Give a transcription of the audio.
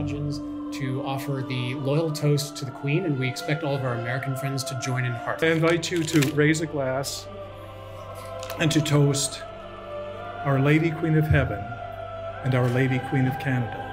curmudgeons to offer the loyal toast to the Queen, and we expect all of our American friends to join in heart. I invite you to raise a glass and to toast Our Lady Queen of Heaven and Our Lady Queen of Canada.